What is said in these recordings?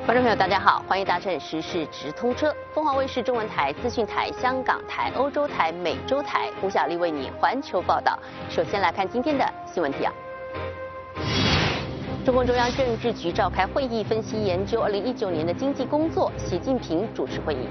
观众朋友，大家好，欢迎搭乘时事直通车。凤凰卫视中文台、资讯台、香港台、欧洲台、美洲台，胡小丽为你环球报道。首先来看今天的新闻提要。中共中央政治局召开会议，分析研究2019年的经济工作。习近平主持会议。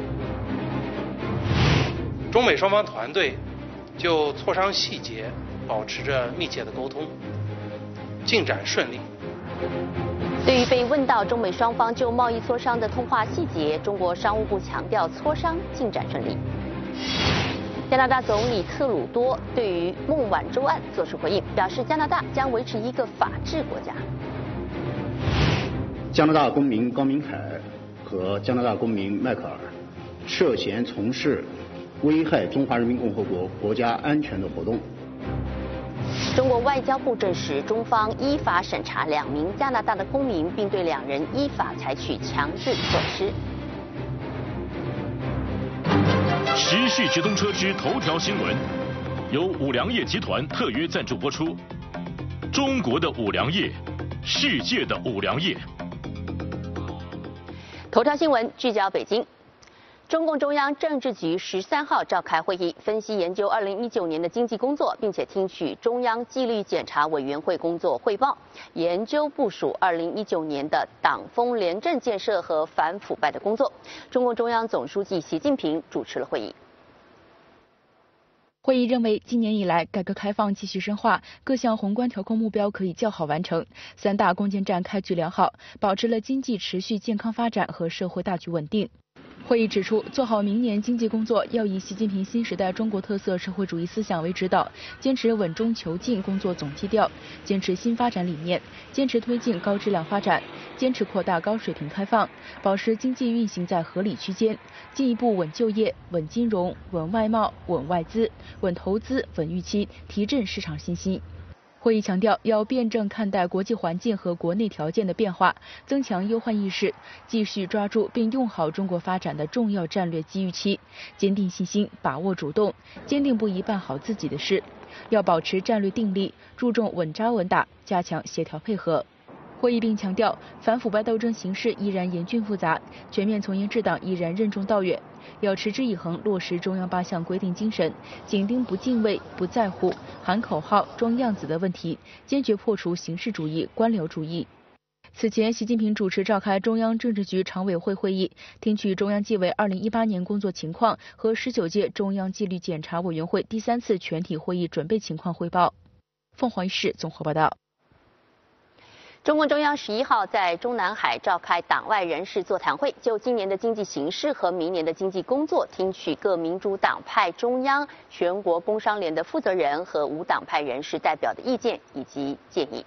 中美双方团队就磋商细节保持着密切的沟通，进展顺利。 对于被问到中美双方就贸易磋商的通话细节，中国商务部强调磋商进展顺利。加拿大总理特鲁多对于孟晚舟案作出回应，表示加拿大将维持一个法治国家。 加拿大公民高明凯和加拿大公民迈克尔涉嫌从事危害中华人民共和国国家安全的活动。 中国外交部证实，中方依法审查2名加拿大的公民，并对2人依法采取强制措施。 时事直通车之头条新闻，由五粮液集团特约赞助播出。中国的五粮液，世界的五粮液。 头条新闻聚焦北京。中共中央政治局13号召开会议，分析研究2019年的经济工作，并且听取中央纪律检查委员会工作汇报，研究部署2019年的党风廉政建设和反腐败的工作。中共中央总书记习近平主持了会议。 会议认为，今年以来，改革开放继续深化，各项宏观调控目标可以较好完成，3大攻坚战开局良好，保持了经济持续健康发展和社会大局稳定。会议指出，做好明年经济工作要以习近平新时代中国特色社会主义思想为指导，坚持稳中求进工作总基调，坚持新发展理念，坚持推进高质量发展，坚持扩大高水平开放，保持经济运行在合理区间，进一步稳就业、稳金融、稳外贸、稳外资、稳投资、稳预期，提振市场信心。会议强调，要辩证看待国际环境和国内条件的变化，增强忧患意识，继续抓住并用好中国发展的重要战略机遇期，坚定信心，把握主动，坚定不移办好自己的事。要保持战略定力，注重稳扎稳打，加强协调配合。会议并强调，反腐败斗争形势依然严峻复杂，全面从严治党依然任重道远，要持之以恒落实中央8项规定精神，紧盯不敬畏、不在乎、喊口号、装样子的问题，坚决破除形式主义、官僚主义。此前，习近平主持召开中央政治局常委会会议，听取中央纪委2018年工作情况和19届中央纪律检查委员会第3次全体会议准备情况汇报。凤凰卫视综合报道。 中共中央11号在中南海召开党外人士座谈会，就今年的经济形势和明年的经济工作，听取各民主党派中央、全国工商联的负责人和无党派人士代表的意见以及建议。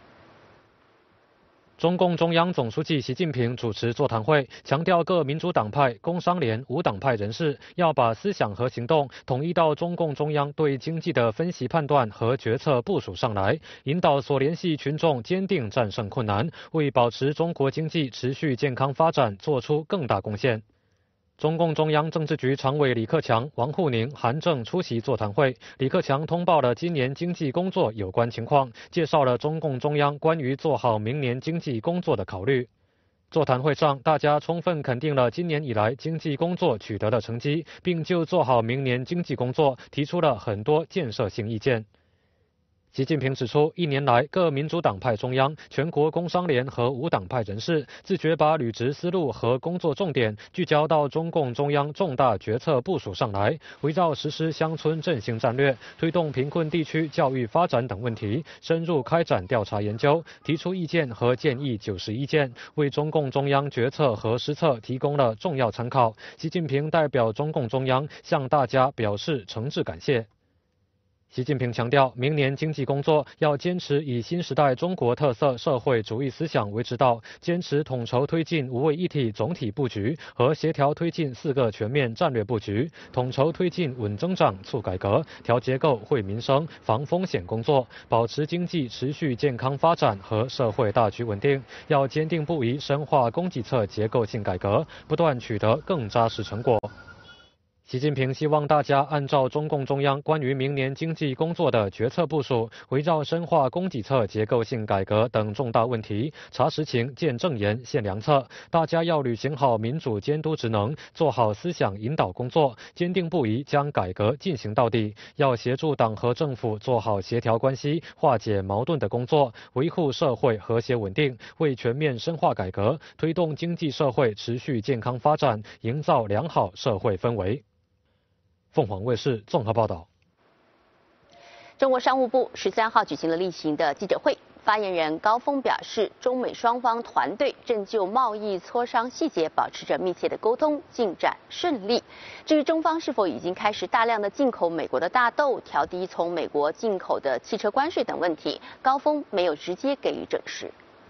中共中央总书记习近平主持座谈会，强调各民主党派、工商联、无党派人士要把思想和行动统一到中共中央对经济的分析判断和决策部署上来，引导所联系群众坚定战胜困难，为保持中国经济持续健康发展做出更大贡献。中共中央政治局常委李克强、王沪宁、韩正出席座谈会。李克强通报了今年经济工作有关情况，介绍了中共中央关于做好明年经济工作的考虑。座谈会上，大家充分肯定了今年以来经济工作取得的成绩，并就做好明年经济工作提出了很多建设性意见。习近平指出，1年来，各民主党派中央、全国工商联和无党派人士自觉把履职思路和工作重点聚焦到中共中央重大决策部署上来，围绕实施乡村振兴战略、推动贫困地区教育发展等问题，深入开展调查研究，提出意见和建议91件，为中共中央决策和施策提供了重要参考。习近平代表中共中央向大家表示诚挚感谢。习近平强调，明年经济工作要坚持以新时代中国特色社会主义思想为指导，坚持统筹推进无为一体总体布局和协调推进4个全面战略布局，统筹推进稳增长、促改革、调结构、惠民生、防风险工作，保持经济持续健康发展和社会大局稳定。要坚定不移深化供给侧结构性改革，不断取得更扎实成果。 习近平希望大家按照中共中央关于明年经济工作的决策部署，围绕深化供给侧结构性改革等重大问题，查实情、见正言、献良策。大家要履行好民主监督职能，做好思想引导工作，坚定不移将改革进行到底。要协助党和政府做好协调关系、化解矛盾的工作，维护社会和谐稳定，为全面深化改革、推动经济社会持续健康发展，营造良好社会氛围。凤凰卫视综合报道。 中国商务部13号举行了例行的记者会，发言人高峰表示，中美双方团队正就贸易磋商细节保持着密切的沟通，进展顺利。至于中方是否已经开始大量的进口美国的大豆，调低从美国进口的汽车关税等问题，高峰没有直接给予证实。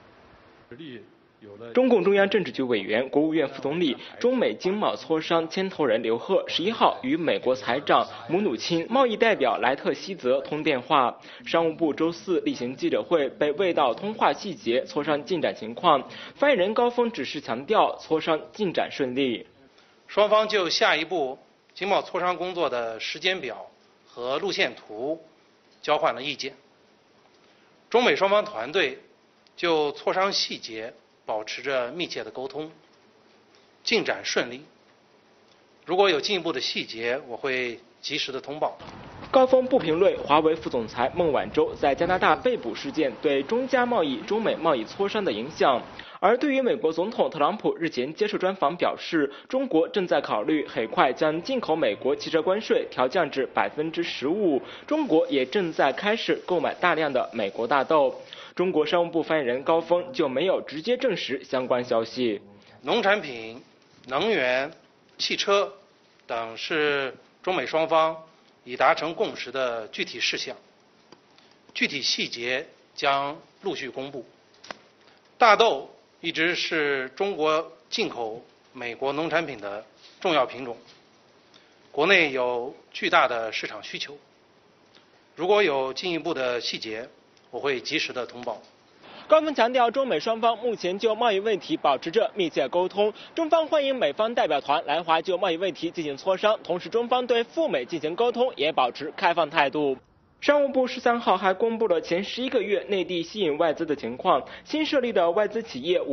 中共中央政治局委员、国务院副总理、中美经贸磋商牵头人刘鹤11号与美国财长姆努钦、贸易代表莱特希泽通电话。商务部周四例行记者会被问到通话细节、磋商进展情况，发言人高峰只是强调磋商进展顺利。 双方就下一步经贸磋商工作的时间表和路线图交换了意见。中美双方团队就磋商细节保持着密切的沟通，进展顺利。如果有进一步的细节，我会及时的通报。 高峰不评论华为副总裁孟晚舟在加拿大被捕事件对中加贸易、中美贸易磋商的影响。而对于美国总统特朗普日前接受专访表示，中国正在考虑很快将进口美国汽车关税调降至15%，中国也正在开始购买大量的美国大豆。中国商务部发言人高峰就没有直接证实相关消息。 农产品、能源、汽车等是中美双方已达成共识的具体事项，具体细节将陆续公布。大豆一直是中国进口美国农产品的重要品种，国内有巨大的市场需求。如果有进一步的细节，我会及时的通报。 高峰强调，中美双方目前就贸易问题保持着密切沟通，中方欢迎美方代表团来华就贸易问题进行磋商，同时中方对赴美进行沟通也保持开放态度。商务部13号还公布了前11个月内地吸引外资的情况，新设立的外资企业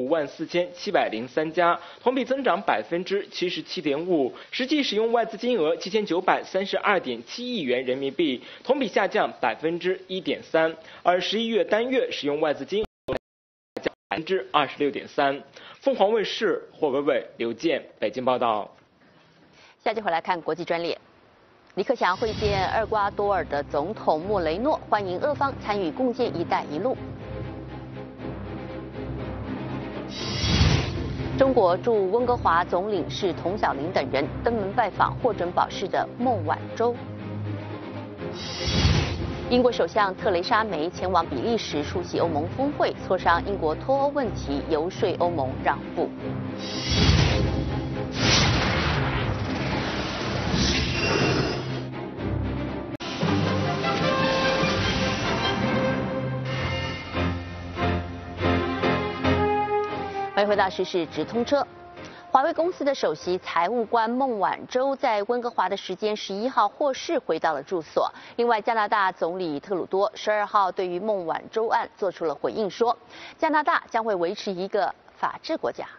54703家，同比增长77.5%，实际使用外资金额7932.7亿元人民币，同比下降1.3%，而11月单月使用外资金额下降26.3%。凤凰卫视霍伟伟、刘健北京报道。 下集回来看国际专列。李克强会见厄瓜多尔的总统莫雷诺，欢迎俄方参与共建“一带一路”。中国驻温哥华总领事童小玲等人登门拜访获准保释的孟晚舟。英国首相特蕾莎梅前往比利时出席欧盟峰会，磋商英国脱欧问题，游说欧盟让步。欢迎回到时事直通车。华为公司的首席财务官孟晚舟在温哥华的时间11号获释，回到了住所。另外，加拿大总理特鲁多12号对于孟晚舟案做出了回应，说加拿大将会维持一个法治国家。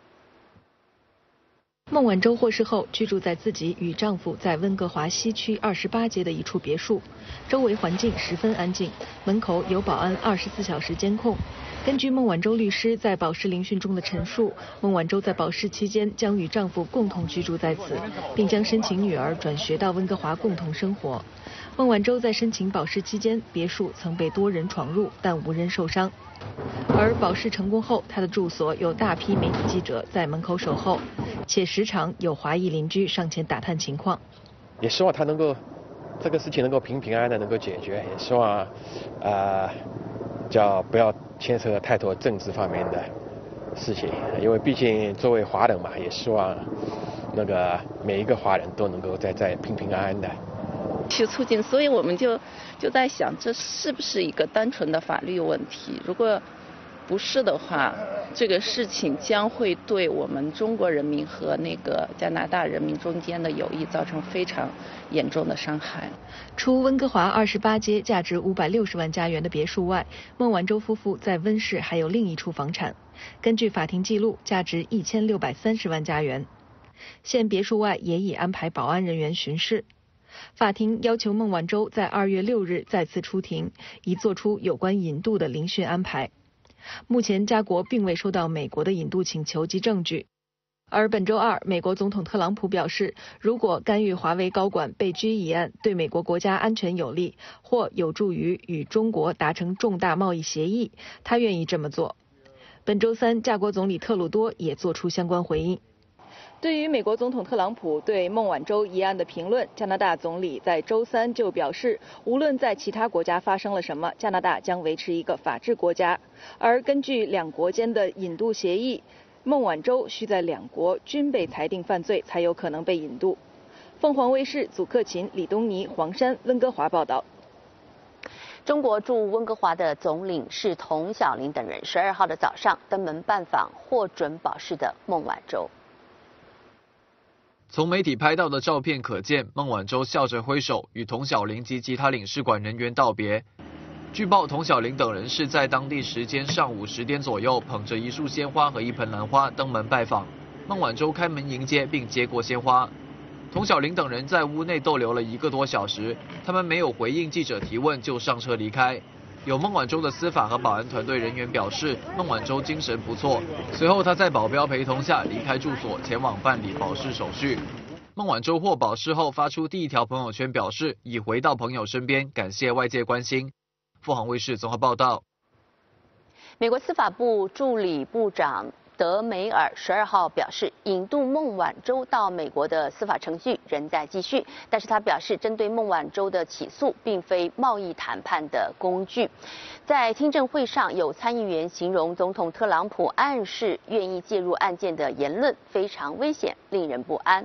孟晚舟获释后，居住在自己与丈夫在温哥华西区28街的一处别墅，周围环境十分安静，门口有保安24小时监控。根据孟晚舟律师在保释聆讯中的陈述，孟晚舟在保释期间将与丈夫共同居住在此，并将申请女儿转学到温哥华共同生活。孟晚舟在申请保释期间，别墅曾被多人闯入，但无人受伤。而保释成功后，她的住所有大批媒体记者在门口守候，且时常有华裔邻居上前打探情况。 也希望她能够这个事情能够平平安安的能够解决，也希望叫不要牵涉太多政治方面的事情，因为毕竟作为华人嘛，也希望那个每一个华人都能够在平平安安的去促进，所以我们就在想，这是不是一个单纯的法律问题？如果不是的话，这个事情将会对我们中国人民和那个加拿大人民中间的友谊造成非常严重的伤害。 除温哥华28街价值560万加元的别墅外，孟晚舟夫妇在温市还有另一处房产，根据法庭记录，价值1630万加元。现别墅外也已安排保安人员巡视。法庭要求孟晚舟在2月6日再次出庭，以作出有关引渡的聆讯安排。目前家国并未收到美国的引渡请求及证据。而本周二，美国总统特朗普表示，如果干预华为高管被拘一案对美国国家安全有利，或有助于与中国达成重大贸易协议，他愿意这么做。本周三，加国总理特鲁多也做出相关回应。对于美国总统特朗普对孟晚舟一案的评论，加拿大总理在周三就表示，无论在其他国家发生了什么，加拿大将维持一个法治国家。而根据两国间的引渡协议，孟晚舟需在两国均被裁定犯罪才有可能被引渡。凤凰卫视祖克勤、李东尼、黄山、温哥华报道。 中国驻温哥华的总领事童晓玲等人12号的早上登门拜访获准保释的孟晚舟。 从媒体拍到的照片可见，孟晚舟笑着挥手与童晓玲及其他领事馆人员道别。据报，童晓玲等人是在当地时间上午10点左右，捧着一束鲜花和一盆兰花登门拜访。孟晚舟开门迎接并接过鲜花。童晓玲等人在屋内逗留了1个多小时，他们没有回应记者提问就上车离开。有孟晚舟的司法和保安团队人员表示，孟晚舟精神不错。随后，他在保镖陪同下离开住所，前往办理保释手续。孟晚舟获保释后发出第一条朋友圈，表示已回到朋友身边，感谢外界关心。凤凰卫视综合报道。 美国司法部助理部长德梅尔12号表示，引渡孟晚舟到美国的司法程序仍在继续，但是他表示，针对孟晚舟的起诉并非贸易谈判的工具。在听证会上，有参议员形容总统特朗普暗示愿意介入案件的言论非常危险，令人不安。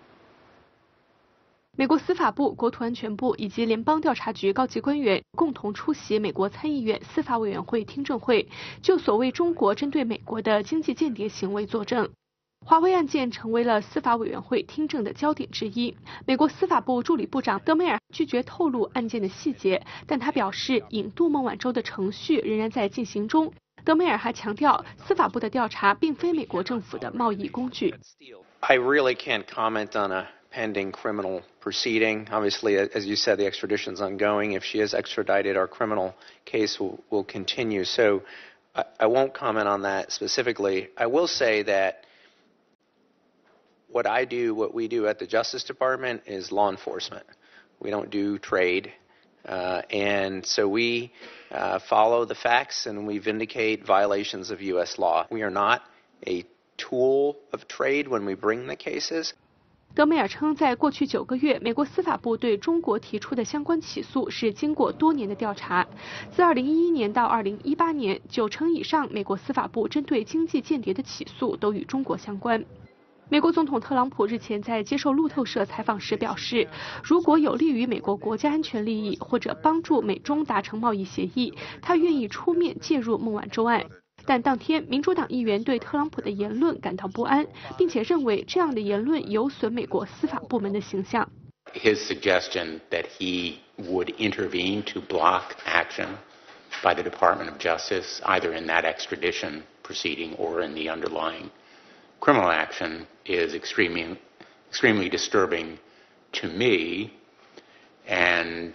美国司法部、国土安全部以及联邦调查局高级官员共同出席美国参议院司法委员会听证会，就所谓中国针对美国的经济间谍行为作证。华为案件成为了司法委员会听证的焦点之一。美国司法部助理部长德梅尔拒绝透露案件的细节，但他表示引渡孟晚舟的程序仍然在进行中。德梅尔还强调，司法部的调查并非美国政府的贸易工具。 I really can't comment on a pending criminal proceeding. Obviously, as you said, the extradition is ongoing. If she is extradited, our criminal case will continue. So I won't comment on that specifically. I will say that what we do at the Justice Department is law enforcement. We don't do trade. And so we follow the facts and we vindicate violations of U.S. law. We are not a tool of trade when we bring the cases. 德梅尔称，在过去9个月，美国司法部对中国提出的相关起诉是经过多年的调查。自2011年到2018年，9成以上美国司法部针对经济间谍的起诉都与中国相关。美国总统特朗普日前在接受路透社采访时表示，如果有利于美国国家安全利益或者帮助美中达成贸易协议，他愿意出面介入孟晚舟案。但当天，民主党议员对特朗普的言论感到不安，并且认为这样的言论有损美国司法部门的形象。 His suggestion that he would intervene to block action by the Department of Justice, either in that extradition proceeding or in the underlying criminal action, is extremely disturbing to me, and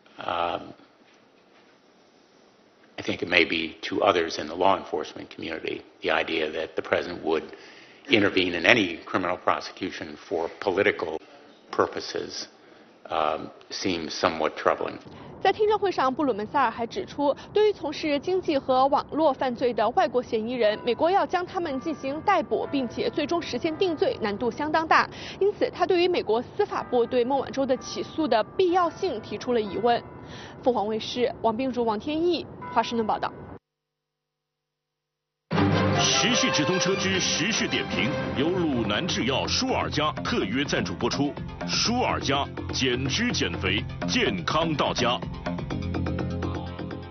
I think it may be to others in the law enforcement community, the idea that the president would intervene in any criminal prosecution for political purposes seems somewhat troubling. 在听证会上，布鲁门塞尔还指出，对于从事经济和网络犯罪的外国嫌疑人，美国要将他们进行逮捕，并且最终实现定罪，难度相当大。因此，他对于美国司法部对孟晚舟的起诉的必要性提出了疑问。凤凰卫视王冰如、王天毅华盛顿报道。 时事直通车之时事点评由鲁南制药舒尔佳特约赞助播出。舒尔佳，减脂减肥，健康到家。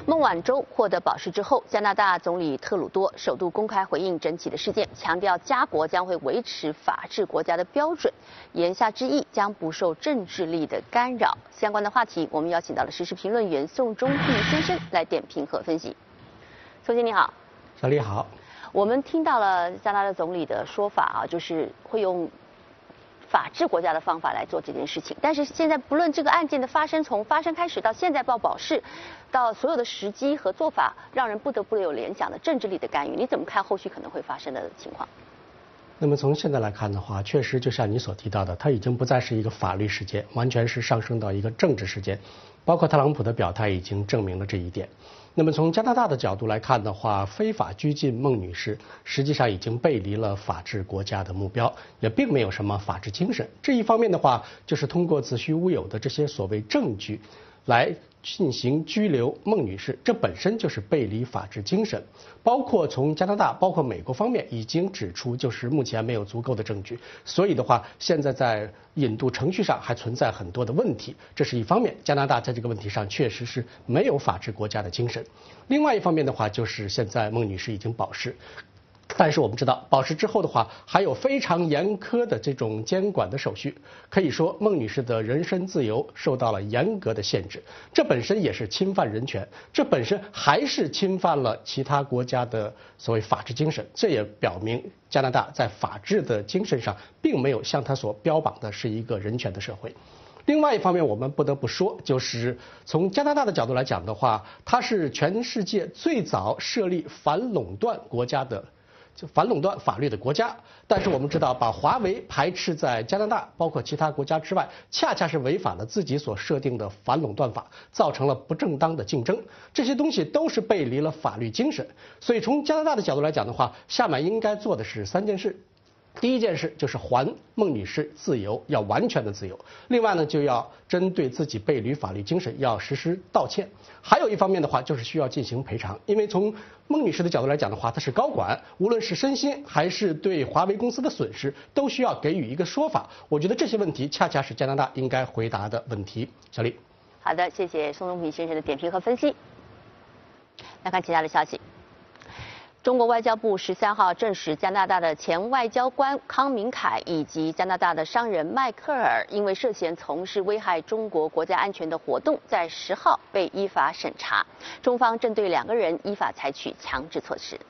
孟晚舟获得保释之后，加拿大总理特鲁多首度公开回应整起的事件，强调家国将会维持法治国家的标准，言下之意将不受政治力的干扰。相关的话题，我们邀请到了时事评论员宋忠弼先生来点评和分析。宋先生你好。 小李好。 我们听到了加拿大总理的说法就是会用法治国家的方法来做这件事情，但是现在不论这个案件的发生，从发生开始到现在报保释，到所有的时机和做法，让人不得不有联想的政治力的干预，你怎么看后续可能会发生的情况？ 那么从现在来看的话，确实就像你所提到的，它已经不再是一个法律事件，完全是上升到一个政治事件，包括特朗普的表态已经证明了这一点。那么从加拿大的角度来看的话，非法拘禁孟女士实际上已经背离了法治国家的目标，也并没有什么法治精神。这一方面的话，就是通过子虚乌有的这些所谓证据来进行拘留孟女士，这本身就是背离法治精神。包括从加拿大包括美国方面已经指出，就是目前没有足够的证据，所以的话现在在引渡程序上还存在很多的问题，这是一方面，加拿大在这个问题上确实是没有法治国家的精神。另外一方面的话，就是现在孟女士已经保释，但是我们知道保释之后的话还有非常严苛的这种监管的手续，可以说孟女士的人身自由受到了严格的限制，这本身也是侵犯人权，这本身还是侵犯了其他国家的所谓法治精神，这也表明加拿大在法治的精神上并没有像他所标榜的是一个人权的社会。另外一方面，我们不得不说，就是从加拿大的角度来讲的话，它是全世界最早设立反垄断国家的反垄断法律的国家，但是我们知道，把华为排斥在加拿大包括其他国家之外，恰恰是违反了自己所设定的反垄断法，造成了不正当的竞争，这些东西都是背离了法律精神。所以从加拿大的角度来讲的话，下面应该做的是3件事。第一件事就是还孟女士自由，要完全的自由。另外呢，就要针对自己背离法律精神要实施道歉。还有一方面的话，就是需要进行赔偿，因为从孟女士的角度来讲的话，她是高管，无论是身心还是对华为公司的损失，都需要给予一个说法。我觉得这些问题恰恰是加拿大应该回答的问题。小丽， 好的，谢谢宋忠弼先生的点评和分析。来看其他的消息。中国外交部13号证实，加拿大的前外交官康明凯以及加拿大的商人迈克尔，因为涉嫌从事危害中国国家安全的活动，在10号被依法审查。中方正对2个人依法采取强制措施。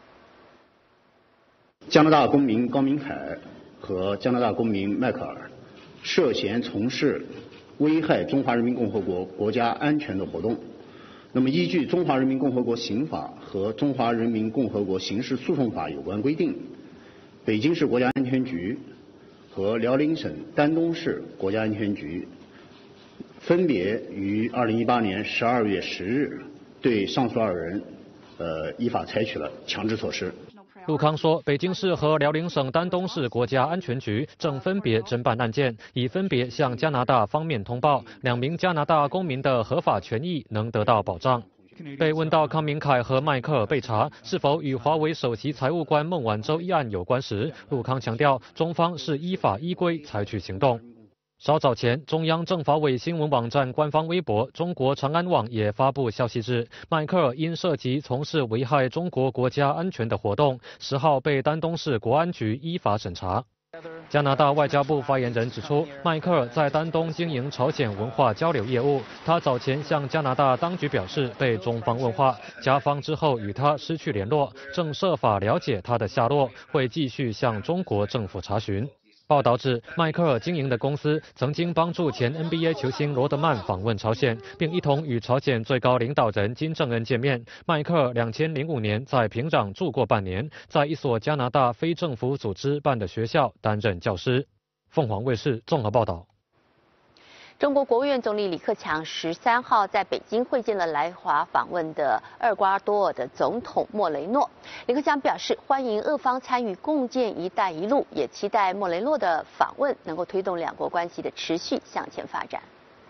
加拿大公民康明凯和加拿大公民迈克尔涉嫌从事危害中华人民共和国国家安全的活动。那么依据《中华人民共和国刑法》和《中华人民共和国刑事诉讼法》有关规定，北京市国家安全局和辽宁省丹东市国家安全局分别于2018年12月10日对上述2人依法采取了强制措施。 陆康说，北京市和辽宁省丹东市国家安全局正分别侦办案件，已分别向加拿大方面通报2名加拿大公民的合法权益能得到保障。被问到康明凯和迈克尔被查是否与华为首席财务官孟晚舟一案有关时，陆康强调，中方是依法依规采取行动。稍早前，中央政法委新闻网站官方微博中国长安网也发布消息指，迈克尔因涉及从事危害中国国家安全的活动，10号被丹东市国安局依法审查。加拿大外交部发言人指出，迈克尔在丹东经营朝鲜文化交流业务，他早前向加拿大当局表示被中方问话，加方之后与他失去联络，正设法了解他的下落，会继续向中国政府查询。报道指，迈克尔经营的公司曾经帮助前 NBA 球星罗德曼访问朝鲜，并一同与朝鲜最高领导人金正恩见面。迈克尔2005年在平壤住过半年，在一所加拿大非政府组织办的学校担任教师。凤凰卫视综合报道。 中国国务院总理李克强13号在北京会见了来华访问的厄瓜多尔的总统莫雷诺。李克强表示欢迎俄方参与共建“一带一路”，也期待莫雷诺的访问能够推动2国关系的持续向前发展。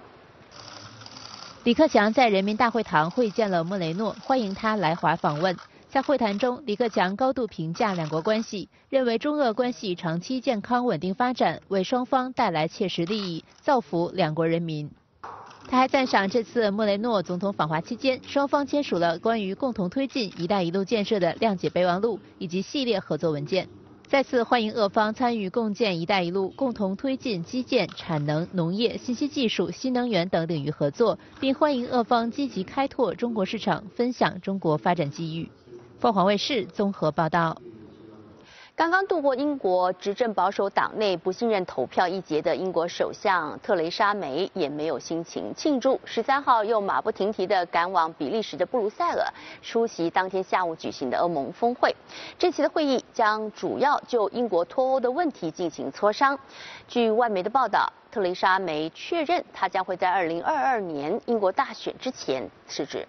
李克强在人民大会堂会见了莫雷诺，欢迎他来华访问。在会谈中，李克强高度评价2国关系，认为中俄关系长期健康稳定发展，为双方带来切实利益，造福2国人民。 他还赞赏这次莫雷诺总统访华期间，双方签署了关于共同推进“一带一路”建设的谅解备忘录以及系列合作文件。再次欢迎俄方参与共建“一带一路”，共同推进基建、产能、农业、信息技术、新能源等领域合作，并欢迎俄方积极开拓中国市场，分享中国发展机遇。凤凰卫视综合报道。 刚刚度过英国执政保守党内不信任投票一节的英国首相特蕾莎梅也没有心情庆祝，13号又马不停蹄地赶往比利时的布鲁塞尔出席当天下午举行的欧盟峰会。这期的会议将主要就英国脱欧的问题进行磋商。据外媒的报道，特蕾莎梅确认她将会在2022年英国大选之前辞职。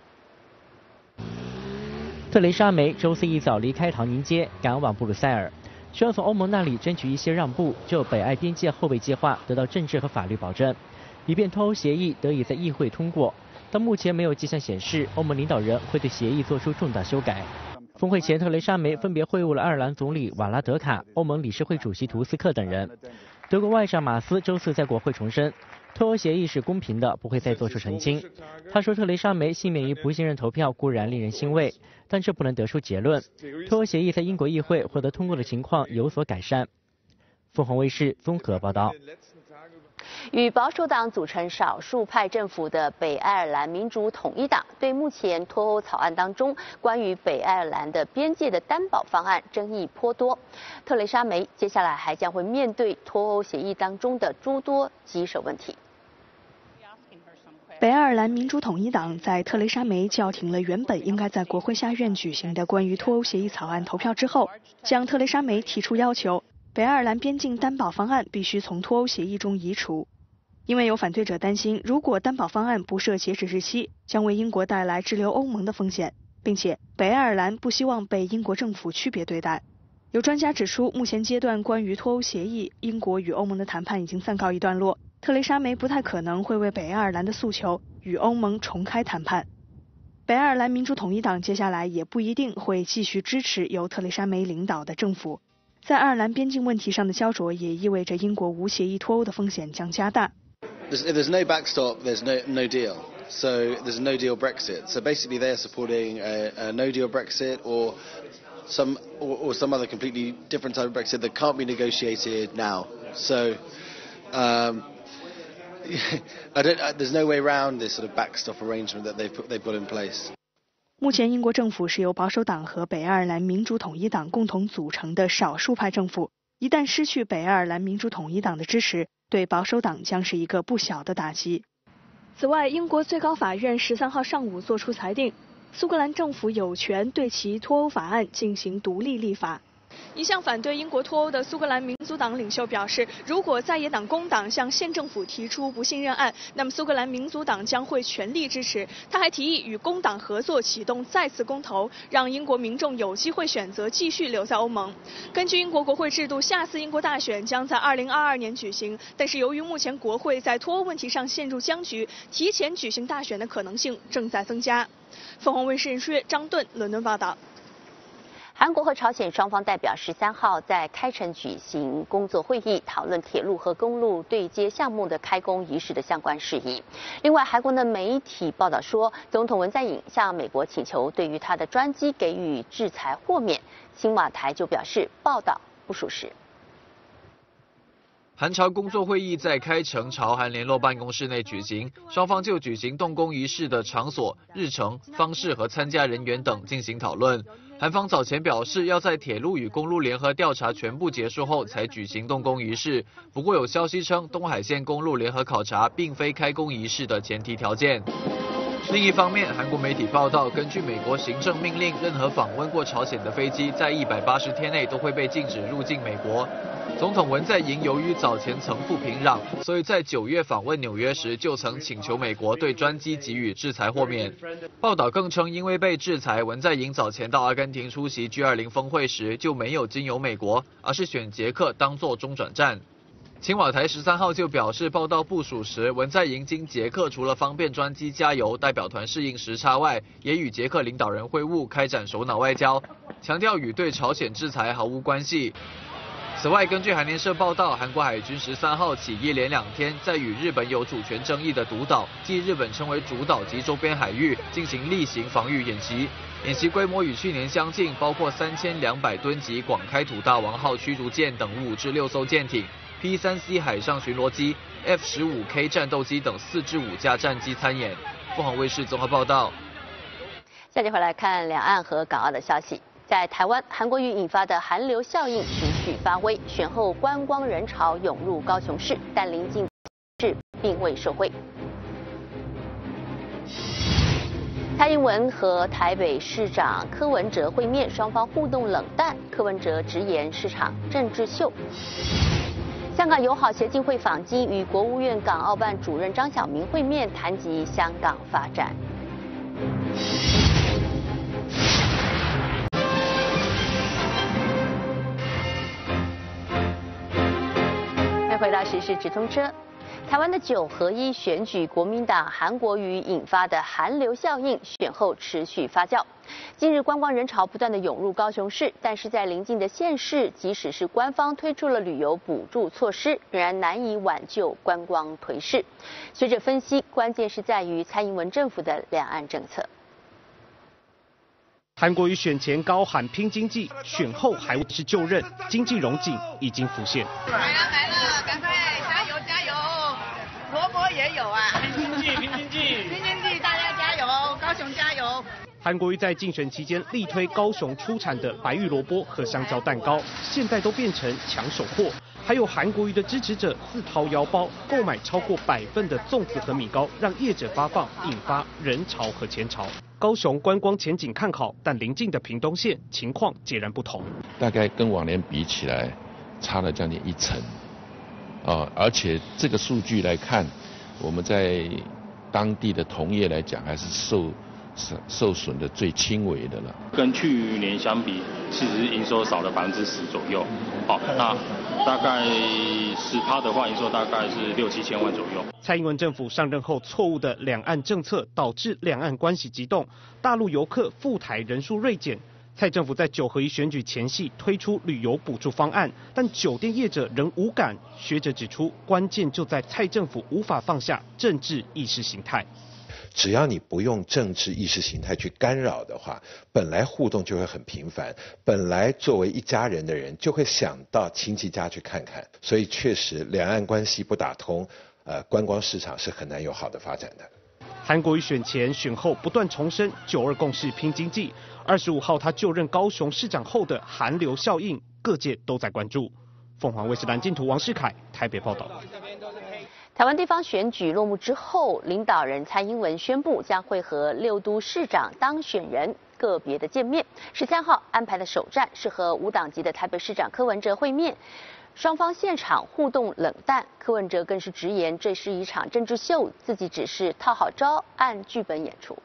特蕾莎梅周四一早离开唐宁街，赶往布鲁塞尔，需要从欧盟那里争取一些让步，就北爱边界后备计划得到政治和法律保证，以便脱欧协议得以在议会通过。到目前没有迹象显示欧盟领导人会对协议做出重大修改。峰会前，特蕾莎梅分别会晤了爱尔兰总理瓦拉德卡、欧盟理事会主席图斯克等人。德国外长马斯周四在国会重申，脱欧协议是公平的，不会再做出澄清。他说，特蕾莎梅幸免于不信任投票固然令人欣慰，但这不能得出结论。脱欧协议在英国议会获得通过的情况有所改善。凤凰卫视综合报道。 与保守党组成少数派政府的北爱尔兰民主统一党对目前脱欧草案当中关于北爱尔兰的边界的担保方案争议颇多。特蕾莎梅接下来还将会面对脱欧协议当中的诸多棘手问题。 北爱尔兰民主统一党在特蕾莎梅叫停了原本应该在国会下院举行的关于脱欧协议草案投票之后，向特蕾莎梅提出要求，北爱尔兰边境担保方案必须从脱欧协议中移除。因为有反对者担心，如果担保方案不设截止日期，将为英国带来滞留欧盟的风险，并且北爱尔兰不希望被英国政府区别对待。有专家指出，目前阶段关于脱欧协议，英国与欧盟的谈判已经暂告一段落，特蕾莎梅不太可能会为北爱尔兰的诉求与欧盟重开谈判。北爱尔兰民主统一党接下来也不一定会继续支持由特蕾莎梅领导的政府。在爱尔兰边境问题上的焦灼，也意味着英国无协议脱欧的风险将加大。 If there's no backstop, there's no deal. So there's a no deal Brexit. So basically they're supporting a no deal Brexit or some other completely different type of Brexit that can't be negotiated now. So there's no way around this sort of backstop arrangement that they've put in place. 目前英国政府是由保守党和北爱尔兰民主统一党共同组成的少数派政府，一旦失去北爱尔兰民主统一党的支持，对保守党将是一个不小的打击。此外，英国最高法院13号上午作出裁定，苏格兰政府有权对其脱欧法案进行独立立法。一向反对英国脱欧的苏格兰民族党领袖表示，如果在野党工党向现政府提出不信任案，那么苏格兰民族党将会全力支持。他还提议与工党合作，启动再次公投，让英国民众有机会选择继续留在欧盟。根据英国国会制度，下次英国大选将在2022年举行，但是由于目前国会在脱欧问题上陷入僵局，提前举行大选的可能性正在增加。凤凰卫视张盾伦敦报道。 韩国和朝鲜双方代表13号在开城举行工作会议，讨论铁路和公路对接项目的开工仪式的相关事宜。另外，韩国的媒体报道说，总统文在寅向美国请求对于他的专机给予制裁豁免，青瓦台就表示报道不属实。 韩朝工作会议在开城朝韩联络办公室内举行，双方就举行动工仪式的场所、日程、方式和参加人员等进行讨论。韩方早前表示，要在铁路与公路联合调查全部结束后才举行动工仪式。不过有消息称，东海线公路联合考察并非开工仪式的前提条件。另一方面，韩国媒体报道，根据美国行政命令，任何访问过朝鲜的飞机在180天内都会被禁止入境美国。总统文在寅由于早前曾赴平壤，所以在9月访问纽约时就曾请求美国对专机给予制裁豁免。报道更称，因为被制裁，文在寅早前到阿根廷出席 G20 峰会时就没有经由美国，而是选捷克当作中转站。青瓦台13号就表示，报道不属实。文在寅经捷克除了方便专机加油、代表团适应时差外，也与捷克领导人会晤，开展首脑外交，强调与对朝鲜制裁毫无关系。 此外，根据韩联社报道，韩国海军13号起一连2天在与日本有主权争议的独岛，即日本称为主岛及周边海域进行例行防御演习。演习规模与去年相近，包括3200吨级广开土大王号驱逐舰等5至6艘舰艇、P3C 海上巡逻机、F-15K 战斗机等4至5架战机参演。凤凰卫视综合报道。 下节回来看两岸和港澳的消息。在台湾，韩国瑜引发的寒流效应持续发威，选后观光人潮涌入高雄市，但邻近市并未受惠。蔡英文和台北市长柯文哲会面，双方互动冷淡。柯文哲直言是场政治秀。香港友好协进会访京，与国务院港澳办主任张晓明会面，谈及香港发展。回到时事直通车，台湾的9合1选举，国民党韩国瑜引发的寒流效应，选后持续发酵。近日观光人潮不断的涌入高雄市，但是在邻近的县市，即使是官方推出了旅游补助措施，仍然难以挽救观光颓势。学者分析，关键是在于蔡英文政府的两岸政策。 韩国瑜选前高喊拼经济，选后还是就任，经济荣景已经浮现。 来了，赶快加油加油！萝卜也有啊！拼经济，大家加油！高雄加油！ 韩国瑜在竞选期间力推高雄出产的白玉萝卜和香蕉蛋糕，现在都变成抢手货。还有韩国瑜的支持者自掏腰包购买超过100份的粽子和米糕，让业者发放，引发人潮和钱潮。高雄观光前景看好，但邻近的屏东县情况截然不同。 大概跟往年比起来，差了将近1成，而且这个数据来看，我们在当地的同业来讲，还是受损的最轻微的了。 跟去年相比，其实营收少了10%左右。好，那大概10%的话，营收大概是6、7千万左右。 蔡英文政府上任后错误的两岸政策，导致两岸关系急冻，大陆游客赴台人数锐减。蔡政府在9合1选举前夕推出旅游补助方案，但酒店业者仍无感。学者指出，关键就在蔡政府无法放下政治意识形态。 只要你不用政治意识形态去干扰的话，本来互动就会很频繁，本来作为一家人的人就会想到亲戚家去看看，所以确实两岸关系不打通，观光市场是很难有好的发展的。 韩国瑜选前选后不断重申9·2共识拼经济，25号他就任高雄市长后的寒流效应，各界都在关注。凤凰卫视蓝镜图王世凯台北报道。 台湾地方选举落幕之后，领导人蔡英文宣布将会和6都市长当选人个别的见面。13号安排的首站是和无党籍的台北市长柯文哲会面，双方现场互动冷淡，柯文哲更是直言这是一场政治秀，自己只是套好招，按剧本演出。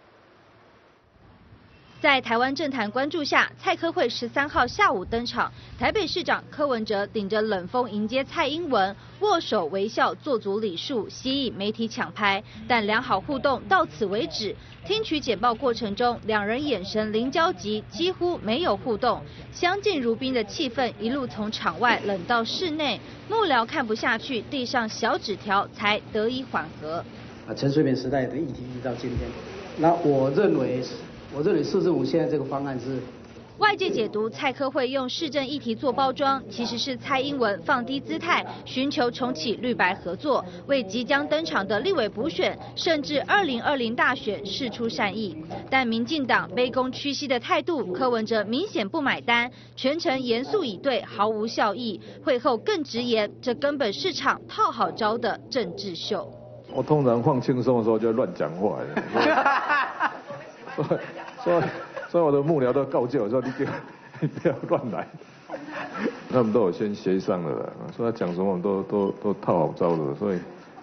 在台湾政坛关注下，蔡柯会13号下午登场。台北市长柯文哲顶着冷风迎接蔡英文，握手微笑，做足礼数，吸引媒体抢拍。但良好互动到此为止。听取简报过程中，两人眼神零交集，几乎没有互动。相敬如宾的气氛一路从场外冷到室内，幕僚看不下去，递上小纸条才得以缓和。 陈水扁时代的议题一直到今天，那我认为4+5现在这个方案是。 外界解读蔡柯会用市政议题做包装，其实是蔡英文放低姿态，寻求重启绿白合作，为即将登场的立委补选，甚至2020大选释出善意。但民进党卑躬屈膝的态度，柯文哲明显不买单，全程严肃以对，毫无笑意。会后更直言，这根本是场套好招的政治秀。 我通常放轻松的时候就乱讲话所以我的幕僚都告诫我说你不要乱来，他们都有先协商了啦，说他讲什么都套好招的，所以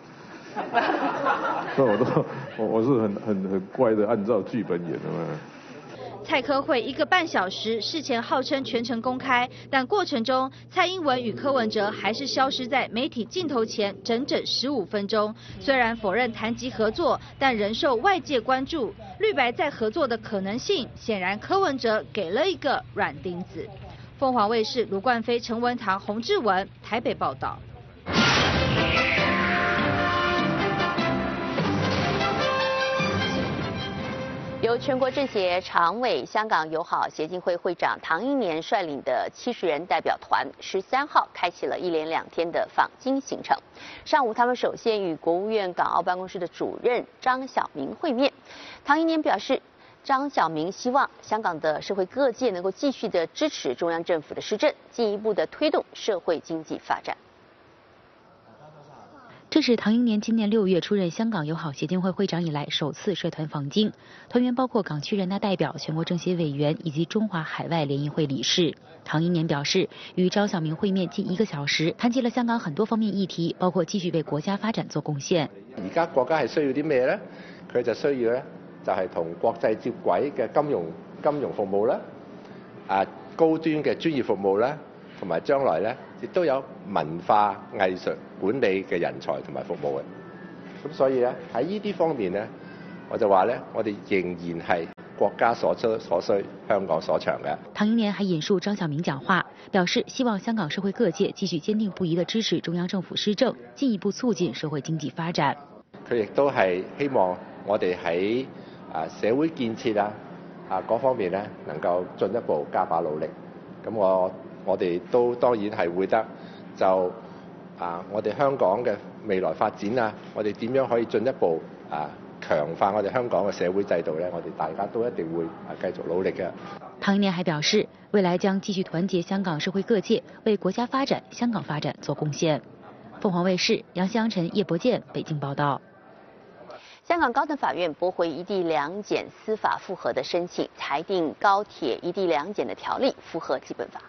我是很乖的按照剧本演的嘛。 蔡柯会1个半小时，事前号称全程公开，但过程中蔡英文与柯文哲还是消失在媒体镜头前整整15分钟。虽然否认谈及合作，但仍受外界关注。绿白在合作的可能性，显然柯文哲给了一个软钉子。 凤凰卫视卢冠飞、陈文堂、洪志文台北报道。 由全国政协常委、香港友好协进会会长唐英年率领的70人代表团13号开启了1连2天的访京行程。上午，他们首先与国务院港澳办公室的主任张晓明会面。唐英年表示，张晓明希望香港的社会各界能够继续的支持中央政府的施政，进一步的推动社会经济发展。 这是唐英年今年6月出任香港友好协进会会长以来首次率团访京，团员包括港区人大代表、全国政协委员以及中华海外联谊会理事。唐英年表示，与张晓明会面近1个小時，談及了香港很多方面議題，包括繼續為國家發展做貢獻。 而家國家係需要啲咩呢？佢就需要咧，就係同國際接軌嘅金融服務啦，高端嘅專業服務啦，同埋將來咧亦都有文化藝術管理嘅人才同埋服務嘅。咁所以咧喺呢啲方面咧，我就話咧，我哋仍然係國家所需，香港所長嘅。 唐英年還引述張曉明講話，表示希望香港社會各界繼續堅定不移地支持中央政府施政，進一步促進社會經濟發展。 佢亦都係希望我哋喺社會建設嗰方面咧，能夠進一步加把努力。咁我哋都當然係會得就我哋香港嘅未來發展我哋點樣可以進一步強化我哋香港嘅社會制度咧？我哋大家都一定會繼續努力嘅。 唐英年還表示，未來將繼續團結香港社會各界，為國家發展、香港發展做貢獻。鳳凰衛視楊湘晨、葉博健北京報道。 香港高等法院駁回一地兩檢司法覆核的申請，裁定高鐵一地兩檢的條例符合基本法。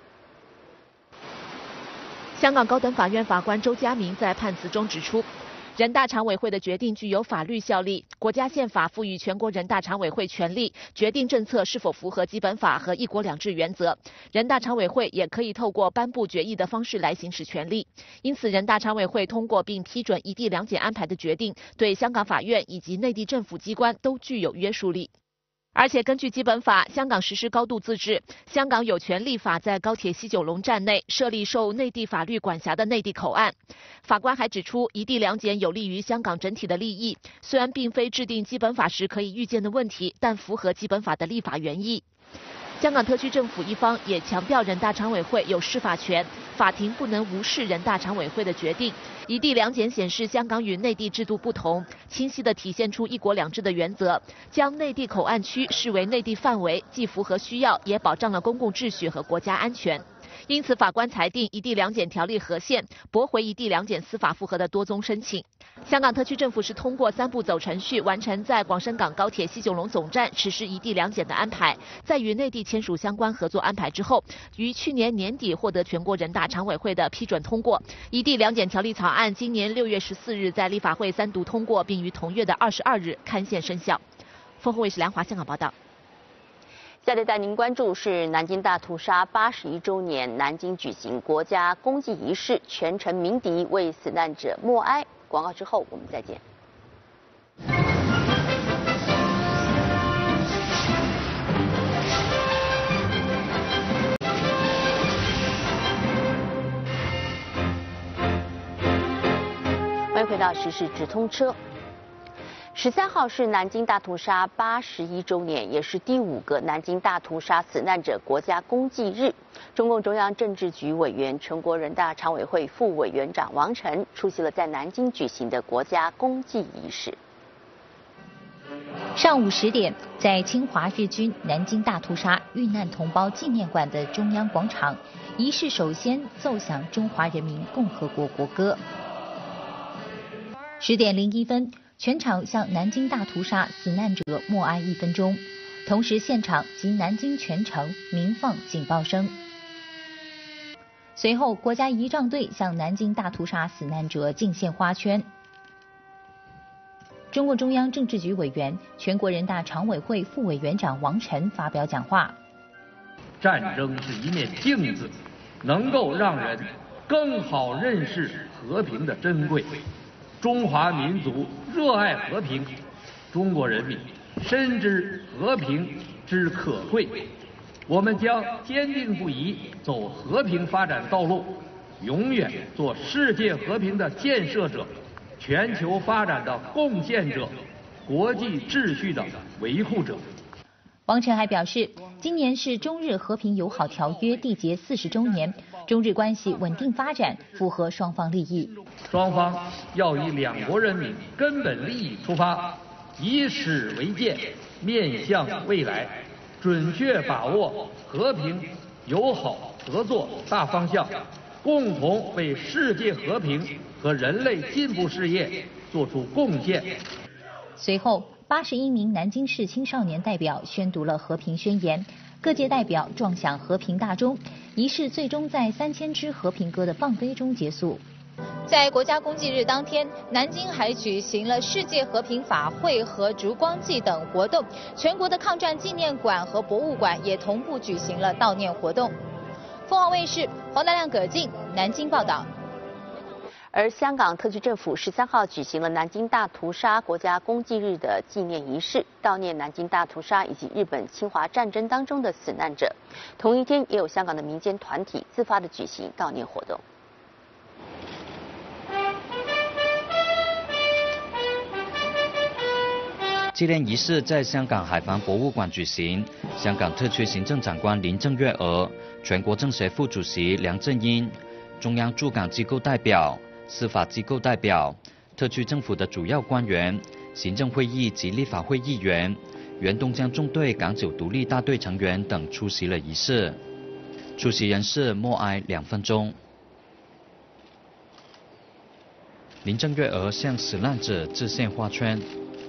香港高等法院法官周家明在判詞中指出，人大常委會的決定具有法律效力，國家憲法賦予全國人大常委會權力決定政策是否符合基本法和一國兩制原則，人大常委會也可以透過頒布決議的方式來行使權力。因此，人大常委會通過並批准一地兩檢安排的決定，對香港法院以及內地政府機關都具有約束力。而且根據基本法，香港實施高度自治，香港有權立法在高鐵西九龍站內設立受內地法律管轄的內地口岸。法官還指出，一地兩檢有利於香港整體的利益，雖然並非制定基本法時可以預見的問題，但符合基本法的立法原意。香港特區政府一方也強調，人大常委會有釋法權，法庭不能無視人大常委會的決定。一地兩檢顯示香港與內地制度不同，清晰地體現出一國兩制的原則，將內地口岸區視為內地範圍，既符合需要，也保障了公共秩序和國家安全。因此，法官裁定一地兩檢條例合憲，駁回一地兩檢司法覆核的多宗申請。香港特區政府是通過3步走程序，完成在廣深港高鐵西九龍總站實施一地兩檢的安排。在與內地簽署相關合作安排之後，於去年年底獲得全國人大常委會的批准通過。一地兩檢條例草案今年6月14日在立法會3讀通過，並於同月的22日刊憲生效。鳳凰衛視梁華香港報道。 下來帶您關注是南京大屠殺81週年，南京舉行國家公祭儀式，全城鳴笛為死難者默哀。廣告之後我們再見。歡迎回到時事直通車。13號是南京大屠殺81週年，也是第5個南京大屠殺死難者國家公祭日。中共中央政治局委員、全國人大常委會副委員長王晨出席了在南京舉行的國家公祭儀式。 上午10點，在侵華日軍南京大屠殺遇難同胞紀念館的中央廣場，儀式首先奏響中華人民共和國國歌。10點01分。全場向南京大屠殺死難者默哀1分鐘，同時現場及南京全城鳴放警報聲。隨後，國家儀仗隊向南京大屠殺死難者敬獻花圈。中共中央政治局委員、全國人大常委會副委員長王晨發表講話： 戰爭是一面鏡子，能夠讓人更好認識和平的珍貴。中華民族熱愛和平，中國人民深知和平之可貴， 我们将坚定不移走和平发展道路，永远做世界和平的建设者、全球发展的贡献者、国际秩序的维护者。 王晨还表示，今年是中日和平友好条约缔结40周年，中日关系稳定发展，符合双方利益。 双方要以两国人民根本利益出发，以史为鉴，面向未来，准确把握和平、友好、合作大方向，共同为世界和平和人类进步事业做出贡献。 随后，81名南京市青少年代表宣读了和平宣言，各界代表撞响和平大钟，仪式最终在3000支和平歌的放飞中结束。在国家公祭日当天，南京还举行了世界和平法会和烛光祭等活动，全国的抗战纪念馆和博物馆也同步举行了悼念活动。凤凰卫视黄大亮、葛静南京报道。 而香港特区政府13号举行了南京大屠杀国家公祭日的纪念仪式，悼念南京大屠杀以及日本侵华战争当中的死难者。同一天，也有香港的民间团体自发的举行悼念活动。 纪念仪式在香港海防博物馆举行，香港特区行政长官林郑月娥、全国政协副主席梁振英、中央驻港机构代表、司法机构代表、特区政府的主要官员、行政会议及立法会议员、原东江纵队港九独立大队成员等出席了仪式。出席人士默哀2分钟。林郑月娥向死难者致献花圈。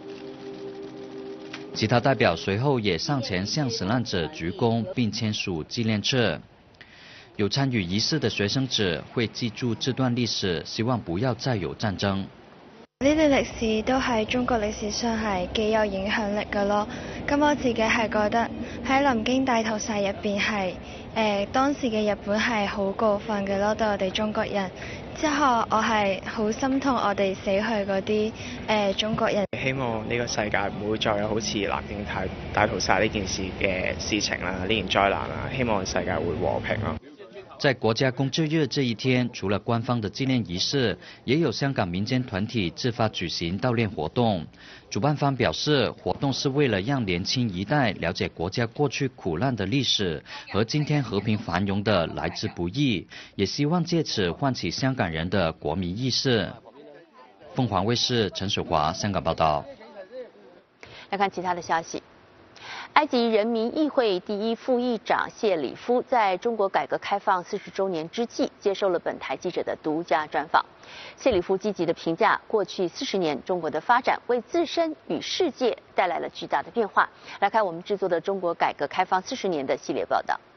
其他代表随后也上前向死难者鞠躬并签署纪念册。有参与仪式的学生指會記住這段歷史，希望不要再有戰爭。 呢段歷史都係中國歷史上係幾有影響力㗎咯。咁我自己係覺得喺臨京大屠殺入邊係當時嘅日本係好過分嘅咯，對我哋中國人。之後我係好心痛我哋死去嗰啲中國人。 希望呢個世界唔會再有好似南京大屠殺呢件事嘅事情啦，呢件災難啦，希望世界會和平咯。 在國家公祭日這一天，除了官方的紀念儀式，也有香港民間團體自發舉行悼念活動。主辦方表示，活動是為了讓年輕一代了解國家過去苦難的歷史和今天和平繁榮的來之不易，也希望借此喚起香港人的國民意識。鳳凰衛視陳水華香港報道。 來看其他的消息。埃及人民議會第一副議長謝里夫在中國改革開放40周年之際，接受了本台記者的獨家專訪。謝里夫積極地評價過去40年中國的發展為自身與世界帶來了巨大的變化。來看我們製作的中國改革開放40年的系列報道。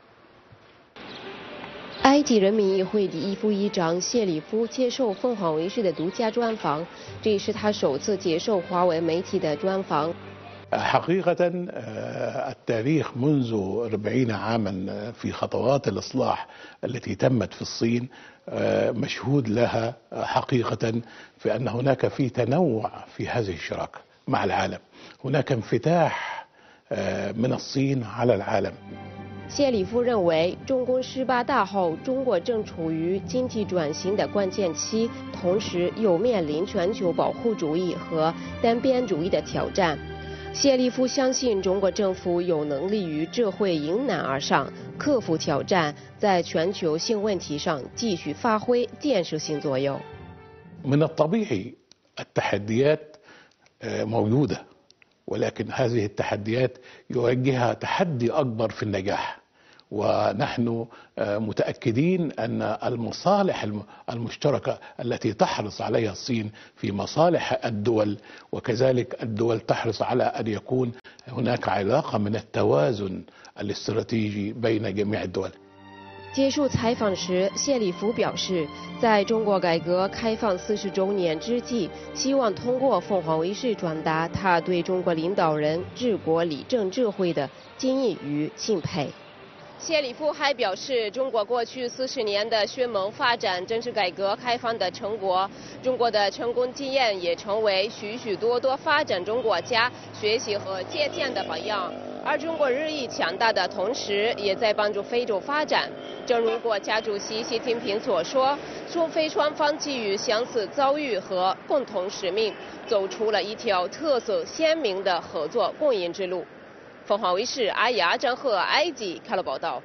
埃及人民議會第一副議長謝里夫接受鳳凰衛視的獨家專訪，這也是他首次接受華為媒體的專訪。 حقيقة التاريخ منذ 40 عاما في خطوات الإصلاح التي تمت في الصين مشهود لها حقيقة في أن هناك في تنوع في هذه الشراكة مع العالم، هناك انفتاح من الصين على العالم。 謝里夫認為，中共18大後，中國正處於經濟轉型的關鍵期，同時又面臨全球保護主義和單邊主義的挑戰。謝里夫相信中國政府有能力與智慧迎難而上，克服挑戰，在全球性問題上繼續發揮建設性作用。 من الطبيعي التحديات موجودة، ولكن هذه التحديات يواجهها تحدي أكبر في النجاح، ونحن متأكدين أن المصالح المشتركة التي تحرص عليها الصين في مصالح الدول، وكذلك الدول تحرص على أن يكون هناك علاقة من التوازن الاستراتيجي بين جميع الدول。 接受采访时，謝里夫表示，在中國改革開放40周年之際，希望通過鳳凰衛視傳達他對中國領導人治國理政智慧的敬意與敬佩。謝里夫還表示，中國過去40年的迅猛發展正是改革開放的成果，中國的成功經驗也成為許許多多發展中國家學習和借鑑的榜樣。 而中国日益强大的同时，也在帮助非洲发展。正如国家主席习近平所说，中非双方基于相似遭遇和共同使命，走出了一条特色鲜明的合作共赢之路。凤凰卫视阿雅、张赫、埃及开了报道。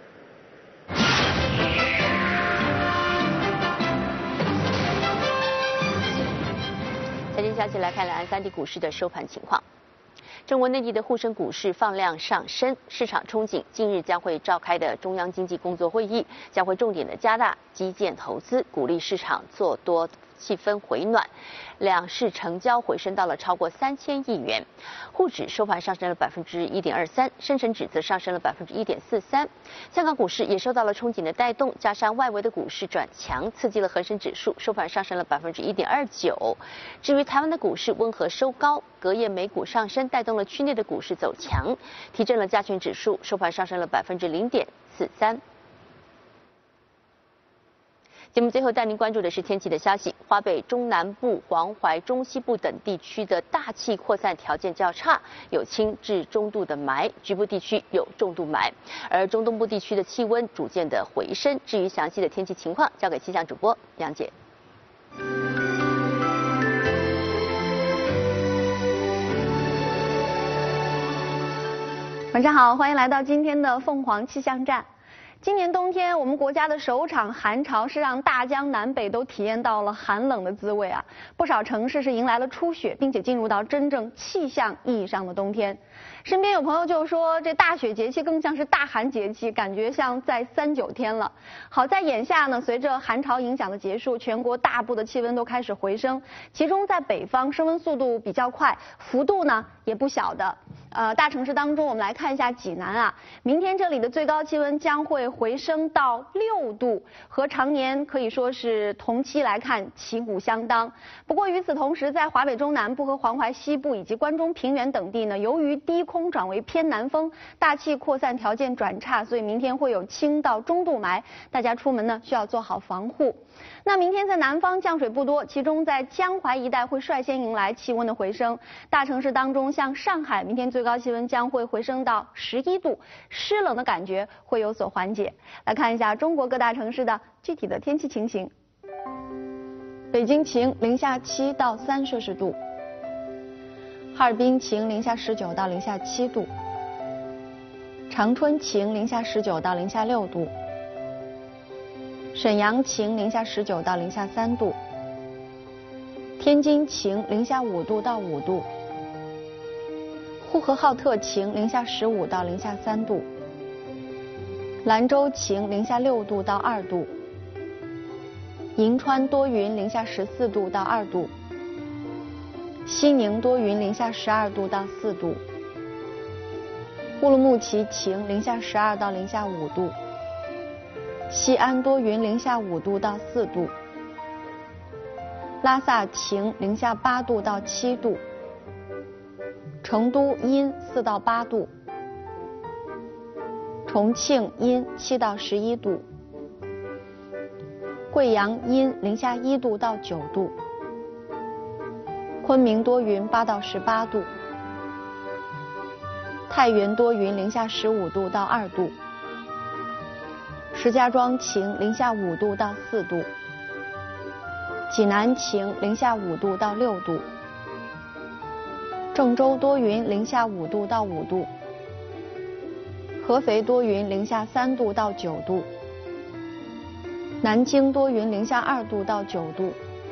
财经消息来看两岸3地股市的收盘情况。中国内地的沪深股市放量上升，市场憧憬近日将会召开的中央经济工作会议将会重点的加大基建投资，鼓励市场做多，气氛回暖，两市成交回升到了超过3000亿元。沪指收盘上升了1.23%，深成指则上升了1.43%。香港股市也受到了憧憬的带动，加上外围的股市转强，刺激了恒生指数收盘上升了1.29%。至于台湾的股市温和收高，隔夜美股上升，带动了区内的股市走强，提振了加权指数收盘上升了0.43%。节目最后带您关注的是天气的消息。华北中南部、黄淮中西部等地区的大气扩散条件较差，有轻至中度的霾，局部地区有重度霾。而中东部地区的气温逐渐的回升。至于详细的天气情况，交给气象主播杨姐。 晚上好，欢迎来到今天的凤凰气象站。今年冬天，我们国家的首场寒潮是让大江南北都体验到了寒冷的滋味啊！不少城市是迎来了初雪，并且进入到真正气象意义上的冬天。身边有朋友就说，这大雪节气更像是大寒节气，感觉像在39天了。好在眼下呢，随着寒潮影响的结束，全国大部的气温都开始回升，其中在北方升温速度比较快，幅度呢也不小的。大城市当中，我们来看一下济南啊，明天这里的最高气温将会回升到6度，和常年可以说是同期来看旗鼓相当。不过与此同时，在华北中南部和黄淮西部以及关中平原等地呢，由于低空转为偏南风，大气扩散条件转差，所以明天会有轻到中度霾，大家出门呢需要做好防护。那明天在南方降水不多，其中在江淮一带会率先迎来气温的回升。大城市当中，像上海，明天最高气温将会回升到11度，湿冷的感觉会有所缓解。来看一下中国各大城市的具体的天气情形。北京晴，零下7到3摄氏度；哈尔滨晴，零下19到零下7度；长春晴，零下19到零下6度；沈阳晴，零下19到零下3度；天津晴，零下5度到5度；呼和浩特晴，零下15到零下3度；兰州晴，零下6度到2度；银川多云，零下14度到2度；西宁多云，零下12度到4度；乌鲁木齐晴，零下12到零下5度；西安多云，零下5度到4度；拉萨晴，零下8度到7度；成都阴4到8度；重庆阴7到11度；贵阳阴零下1度到9度；昆明多云8到18度；太原多云零下15度到2度；石家庄晴，零下5度到4度；济南晴，零下5度到6度；郑州多云，零下5度到5度；合肥多云，零下3度到9度；南京多云，零下2度到9度；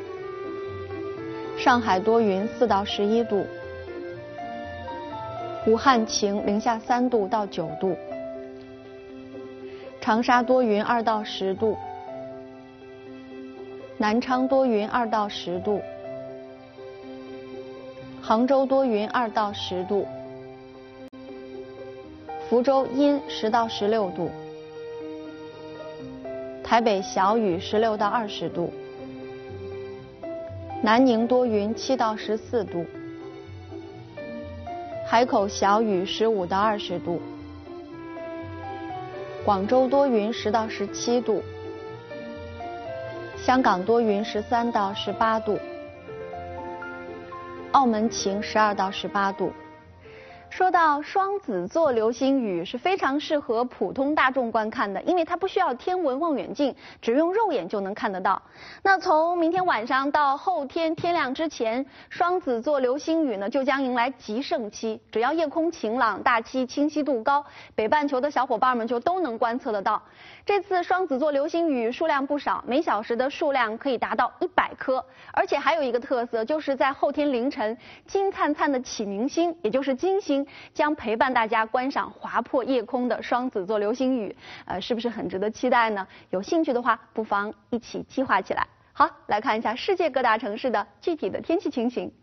上海多云4到11度；武汉晴，零下3度到9度；长沙多云2到10度；南昌多云2到10度；杭州多云2到10度；福州阴10到16度；台北小雨16到20度；南宁多云7到14度；海口小雨15到20度；广州多云10到17度；香港多云13到18度；澳门晴12到18度。 说到双子座流星雨是非常适合普通大众观看的，因为它不需要天文望远镜，只用肉眼就能看得到。那从明天晚上到后天天亮之前，双子座流星雨呢就将迎来极盛期。只要夜空晴朗，大气清晰度高，北半球的小伙伴们就都能观测得到。这次双子座流星雨数量不少，每小时的数量可以达到100颗，而且还有一个特色，就是在后天凌晨，金灿灿的启明星，也就是金星，将陪伴大家观赏划破夜空的双子座流星雨。是不是很值得期待呢？有兴趣的话，不妨一起计划起来。好，来看一下世界各大城市的具体的天气情形。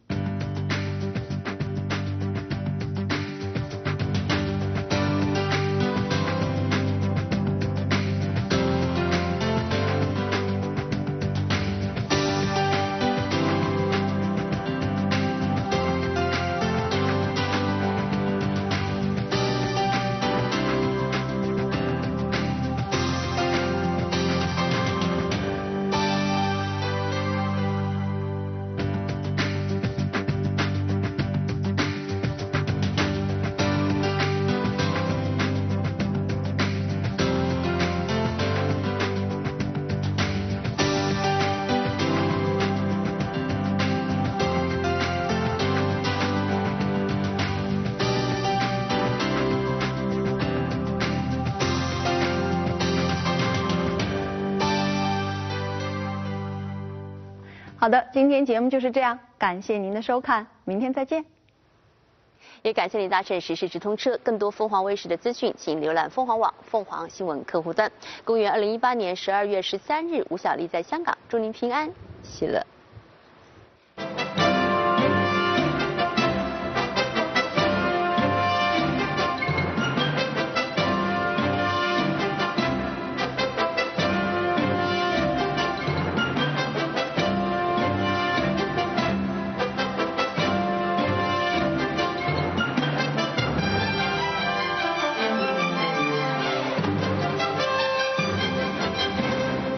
好的，今天节目就是这样，感谢您的收看，明天再见。 也感谢您搭乘时事直通车，更多凤凰卫视的资讯，请浏览凤凰网凤凰新闻客户端。公元2018年12月13日，吴晓莉在香港，祝您平安喜乐。